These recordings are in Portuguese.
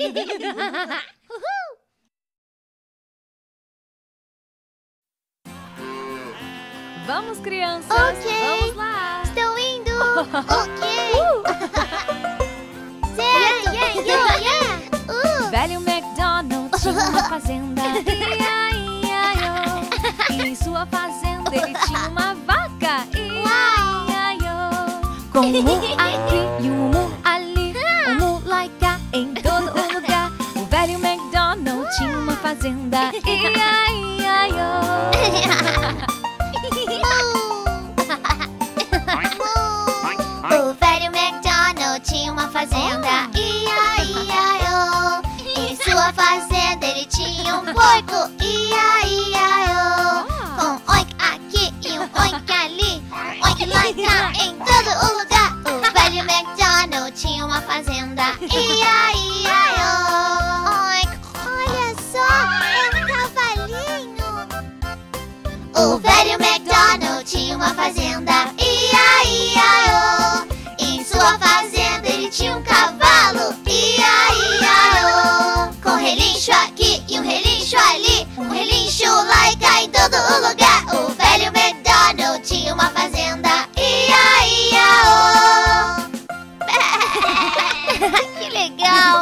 Vamos, crianças! Ok. Vamos lá! Estou indo! Ok! Certo! Yeah! Velho MacDonald tinha uma fazenda. E em sua fazenda ele tinha uma vaca. Com um mu aqui e um mu ali, um mu lá e cá, em todo o lugar. O velho MacDonald tinha uma fazenda. O velho MacDonald tinha uma fazenda. Ia-ia-ia-oh. Em sua fazenda ele tinha um porco. Ia-ia-ia-oh. Com oink aqui e um oink ali, oink lá e cá, em todo o lugar. O velho MacDonald tinha uma fazenda. Ia-ia-ia-oh. Oink. Olha só, é um cavalinho. O velho MacDonald tinha uma fazenda. Ia-ia-ia-oh. Em sua fazenda ele tinha um cavalo. Ia-ia-ia-oh. Com relincho aqui e um relincho ali, um relincho lá e cá, em todo o lugar. O velho MacDonald tinha uma fazenda. Ia-ia-ia-oh. Que legal.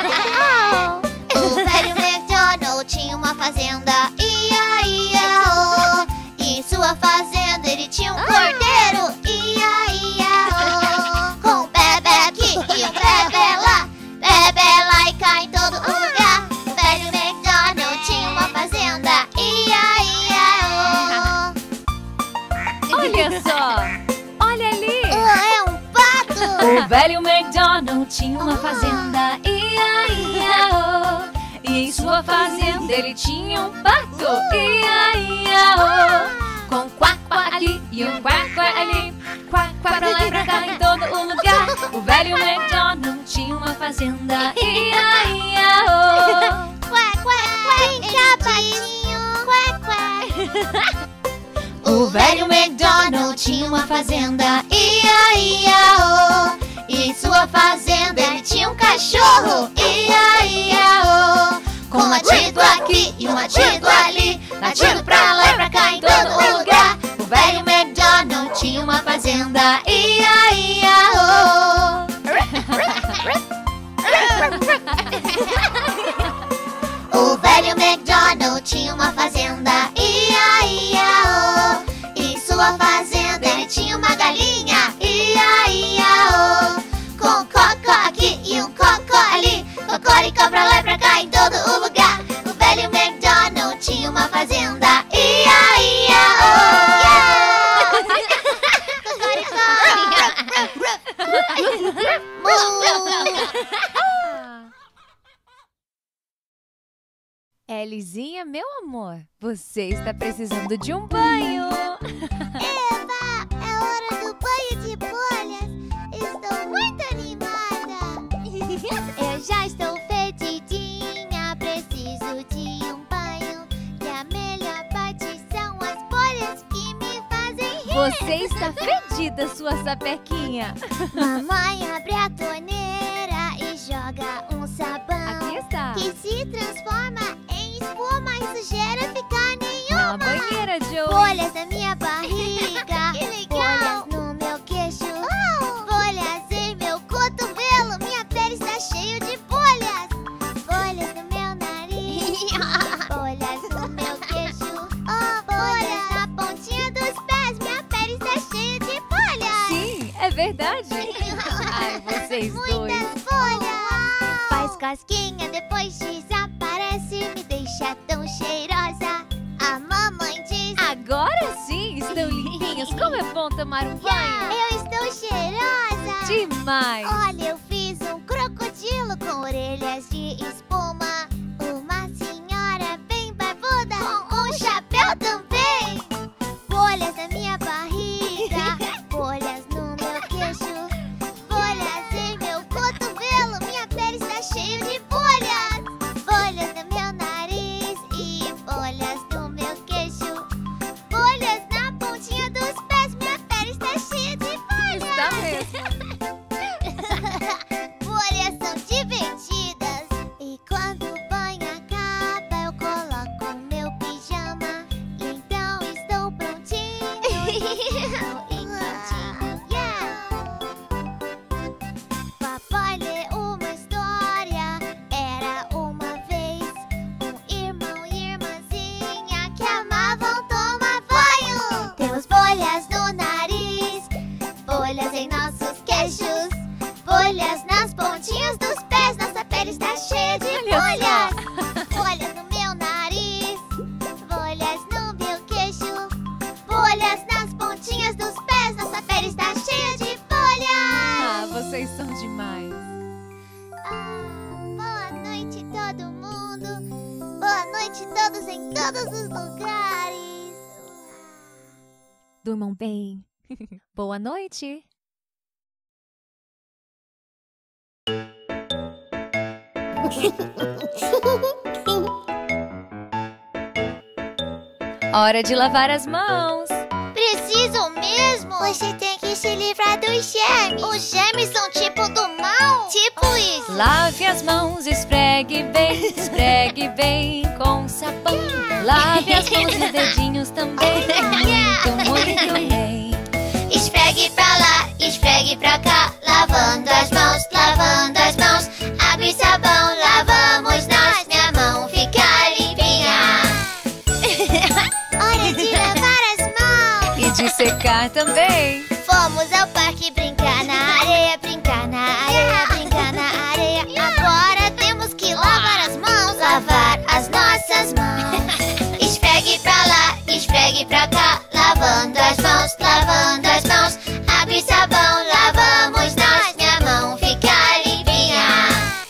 O velho MacDonald tinha uma fazenda. Ia-ia-ia-oh. Em sua fazenda ele tinha um cordeiro. Ia-ia-ia-oh. Com bebê aqui e um bebê lá e cá, em todo o lugar. O velho MacDonald tinha uma fazenda. Ia-ia-ia-oh. Olha só! Olha ali! É um pato. O velho MacDonald tinha uma fazenda. Ia-ia-ia-oh. E em sua fazenda ele tinha um pato. Ia-ia-ia-oh. Com quack quack aqui e um quack quack ali, quack quack pra lá e pra cá, em todo o lugar. O velho MacDonald tinha uma fazenda. Ia-ia-ia-oh. Quack, quack, quack. Vem cá, patinho. Quack, quack. O velho MacDonald tinha uma fazenda. Ia-ia-ia-oh. E em sua fazenda ele tinha um cachorro. Ia-ia-ia-oh. Com um latido aqui e um latido ali, latido pra lá e pra cá, em todo o lugar. O velho MacDonald tinha uma fazenda. Ia-ia-ia-oh. O velho MacDonald tinha uma fazenda. Ia-ia-ia-oh. Em sua fazenda ele tinha uma galinha. Ia-ia-ia-oh. Com cocó aqui e um cocó ali, cocoricó pra lá e pra cá, em todo o lugar. O velho MacDonald tinha uma fazenda. Ia-ia-ia-oh. Elisinha, meu amor, você está precisando de um banho. Eva, é hora do banho de bolhas. Estou muito animada. Eu já estou fedidinha, preciso de um banho. E a melhor parte são as bolhas que me fazem rir. Você está fedida, sua sapequinha. Mamãe abre a torneira e joga um sabão. Aqui está. Que se transforma em espuma e sujeira fica Uma nenhuma. banheira, Joey. Bolhas na minha barriga, Que legal. bolhas no meu queixo, bolhas em meu cotovelo, minha pele está cheia de bolhas. Bolhas no meu nariz, bolhas no meu queixo, bolhas na pontinha dos pés, minha pele está cheia de bolhas. Sim, é verdade. Ai, vocês dois. Muitas bolhas. Faz casquinha, depois desaparece, me deixa tão cheirosa. A mamãe diz: Agora sim, estão limpinhos. Como é bom tomar um banho. eu estou cheirosa. Demais. Olha, eu fiz um crocodilo com orelhas de espuma. Uma senhora bem barbuda com um chapéu também. Bolhas na minha barriga, bolhas no meu queixo, bolhas em meu cotovelo, minha pele está cheia de bolhas. Bolhas no meu nariz e bolhas no meu queixo, bolhas na pontinha dos pés, minha pele está cheia de bolhas. Está mesmo. Bolhas são divertidas. queixos. Folhas nas pontinhas dos pés, nossa pele está cheia de folhas. Folhas no meu nariz, folhas no meu queixo. Folhas nas pontinhas dos pés, nossa pele está cheia de folhas. Vocês são demais. Boa noite, todo mundo. Boa noite, todos em todos os lugares. Durmam bem. Boa noite. Hora de lavar as mãos. Preciso mesmo? Você tem que se livrar dos germes. Os germes são tipo do mal? Tipo isso. Lave as mãos, esfregue bem com sabão. Lave as mãos e os dedinhos também, muito bem. Esfregue pra lá, esfregue pra cá, lavando as mãos, lavando as mãos. Água e sabão, lavamos nós, minha mão fica limpinha. Hora de lavar as mãos. E de secar também. Fomos ao parque brincar na areia, brincar na areia, brincar na areia. Agora temos que lavar as mãos, lavar as nossas mãos. Esfregue pra lá, esfregue pra cá, lavando as mãos, lavando as mãos. Água e sabão, lavamos nós, minha mão fica limpinha.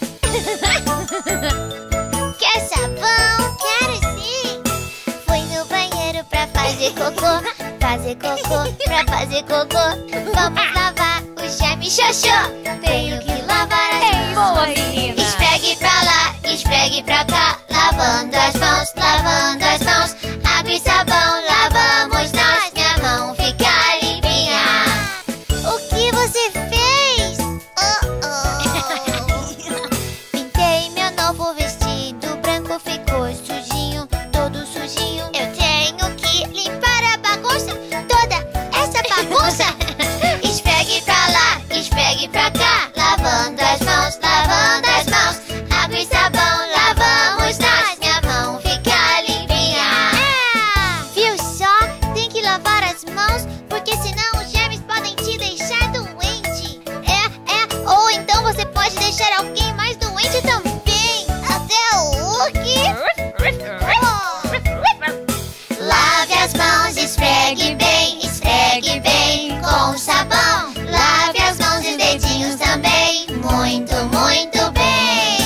Quer sabão? Quero sim. Fui no banheiro pra fazer cocô, pra fazer cocô. Vamos lavar o germe xoxô. Tenho que lavar as mãos. Boa, menina. Esfregue pra lá, esfregue pra cá, lavando as mãos, lavando as mãos. Água e sabão, lavamos nós, minha mão fica limpinha. O que você fez? Pintei meu novo vestido branco, ficou sujinho, todo sujinho. Eu tenho que limpar a bagunça, toda essa bagunça. Esfregue pra lá, esfregue pra cá, lavando as mãos, lavando as mãos. Água e sabão, lavamos nós, minha mão fica limpinha. Viu só? Tem que lavar as mãos, porque senão os germes podem te deixar doente. Ou então você pode deixar alguém mais doente também. Até o Hulk. Lave as mãos, esfregue bem com sabão. Lave as mãos e os dedinhos também, muito, muito bem.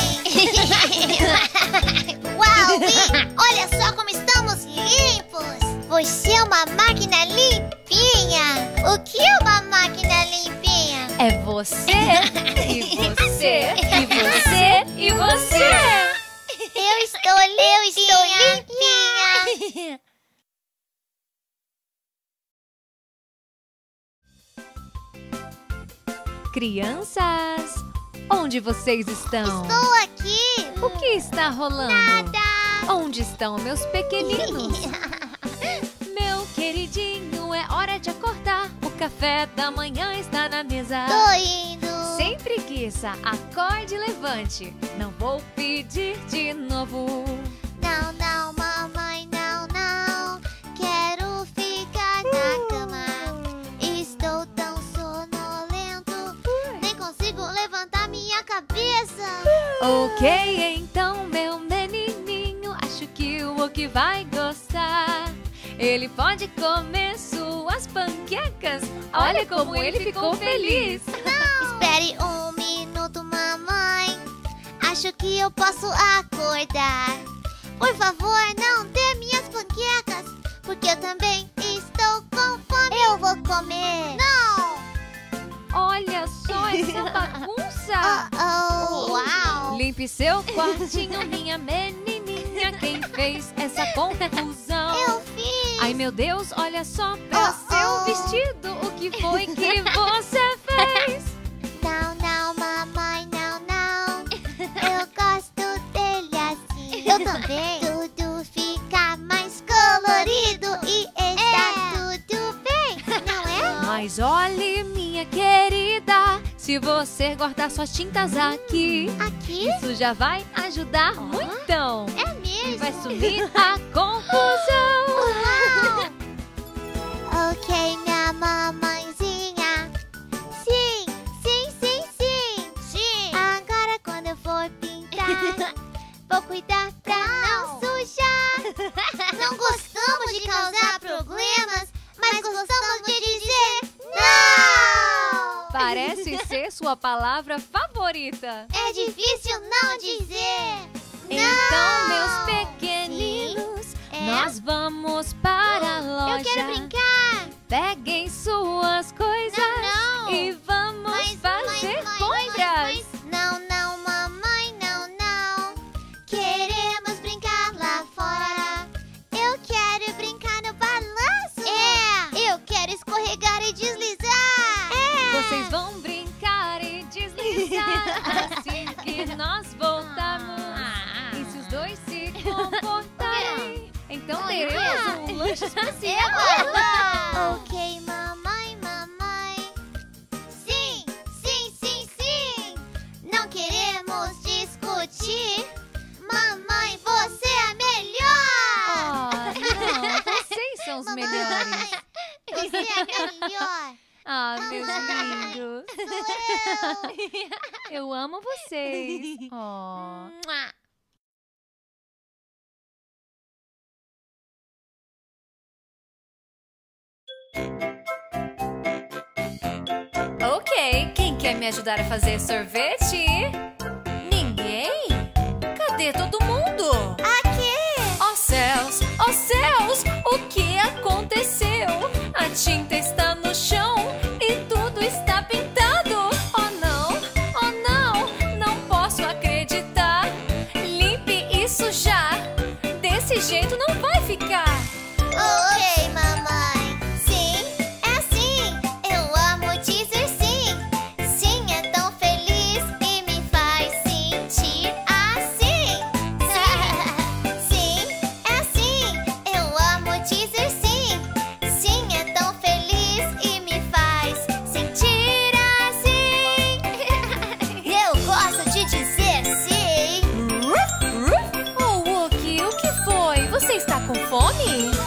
Uau, olha só como estamos limpos. Você é uma máquina limpinha. O que é uma máquina limpinha? É você, e você, e você, e você. Eu estou limpinha. Crianças, onde vocês estão? Estou aqui. O que está rolando? Nada. Onde estão meus pequeninos? Meu queridinho, é hora de acordar. O café da manhã está na mesa. Tô indo. Sem preguiça, acorde e levante. Não vou pedir de novo. Não, não, mamãe, não, não. Quero ficar na cama. Estou tão sonolento, nem consigo levantar minha cabeça. Ok, então, meu menininho, acho que o Wookie vai gostar. Ele pode comer suas panquecas. Olha como ele ficou feliz. Espere um minuto, mamãe. Acho que eu posso acordar. Por favor, não dê minhas panquecas, porque eu também estou com fome. Eu vou comer. Não! Olha só essa bagunça. Uau! Limpe seu quartinho, minha menininha. Quem fez essa confusão? Eu fiz. Ai, meu Deus, olha só pra seu vestido. O que foi que você fez? Não, não, mamãe, não, não. Eu gosto dele assim. Eu também. Tudo fica mais colorido e está tudo bem, não é? Mas olhe, minha querida, se você guardar suas tintas aqui, Aqui? isso já vai ajudar muitão. É E mesmo? vai sumir a confusão. Uau! Ok, minha mamãezinha. Sim, parece ser sua palavra favorita? É difícil não dizer. Então, Não. meus pequeninos, É? nós vamos para a loja. Eu quero brincar. Peguem suas coisas Não. e vamos fazer compras. Não, não, mamãe, não, não. Queremos brincar lá fora. Eu quero brincar no balanço. É. Eu quero escorregar e deslizar. É. Vocês vão brincar e deslizar assim que nós voltarmos. E se os dois se comportarem, então teremos um lanche especial. Ok, mamãe, mamãe. Sim, sim, sim, sim. Não queremos discutir. Mamãe, você é a melhor. Não, vocês são os melhores. Você é a melhor. Ah, meus lindos. Sou eu. Eu amo vocês. Oh. Ok, quem quer me ajudar a fazer sorvete? Ninguém? Cadê todo mundo? Aqui. Oh céus, o que aconteceu? A tinta está no chão e tudo está pintado. Oh não, não posso acreditar. Limpe isso já, desse jeito não vai ficar. Ok, mamãe. Sim, é assim. Eu amo dizer sim. Sim, é tão feliz e me faz sentir assim. Sim, é assim. Eu amo dizer sim. Sim, é tão feliz e me faz sentir assim. Eu gosto de dizer sim. Oh, Wookie, o que foi? Você está com fome?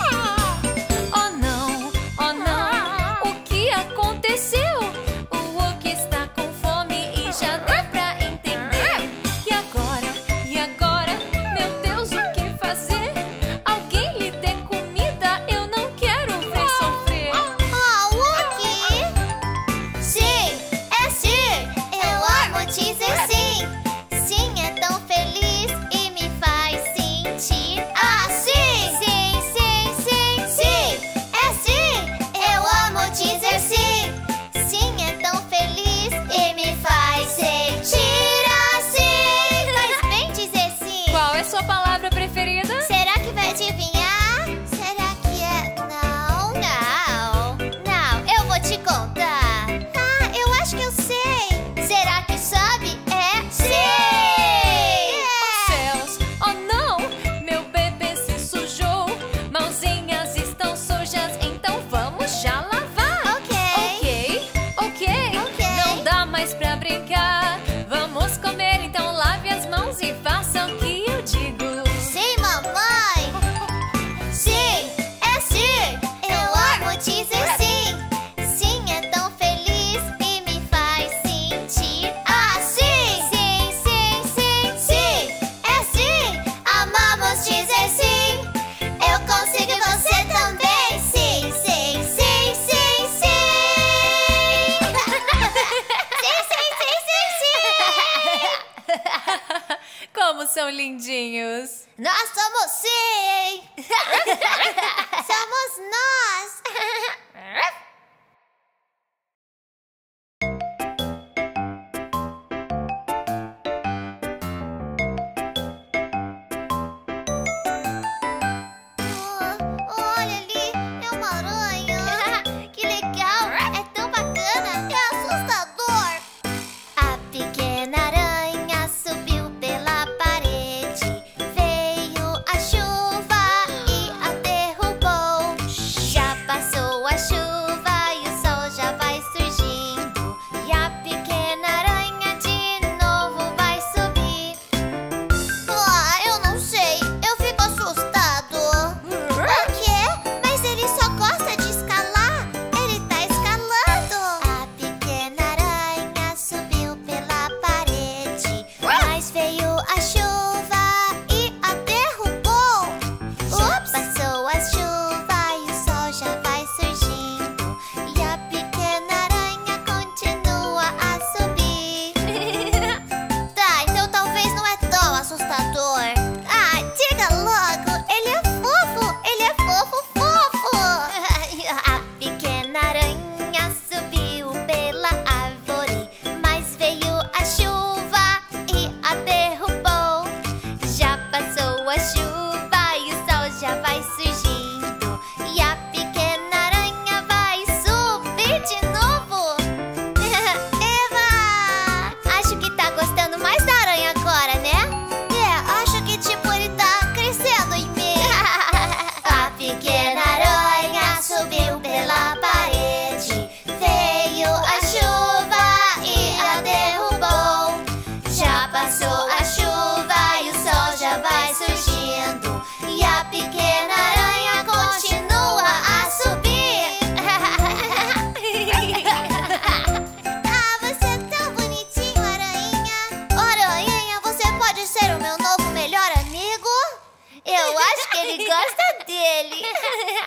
Oh não, o que aconteceu? O Wookie está com fome e já deu pra entender. E agora, meu Deus, o que fazer? Alguém lhe dê comida, eu não quero ver sofrer. Oh, Wookie! Sim, é sim! Eu amo dizer sim! Sim, é tão feliz e me faz sentir assim! Sim, sim, sim, sim! É sim! Eu amo dizer sim! Sim, é tão feliz e me faz sentir assim! Faz bem dizer sim! Qual é sua palavra preferida? Será que vai adivinhar? Será que é? Não, não, não, eu vou te contar. Ah, eu acho que eu sei. Será que sabe? É sim! Céus, oh não, meu bebê se sujou. Mãozinhas estão sujas, então vamos já lavar. Ok. Não dá mais pra brincar. Vamos comer, então lave as mãos e faça o que eu digo. Sim, mamãe. Sim, é sim. Eu amo dizer sim. Sim, é tão feliz e me faz sentir assim. Sim, sim, sim, sim. É sim. Amamos dizer sim. Eu consigo e você também. Sim, sim, sim, sim, sim. Sim, sim, sim, sim, sim. Como são lindinhos. Nós somos sim! Somos nós! Olha ali, é uma aranha! Que legal! É tão bacana! É assustador! A pequena aranha subiu pela parede. Veio a chuva e a derrubou. Já passou a Eu acho que ele gosta dele.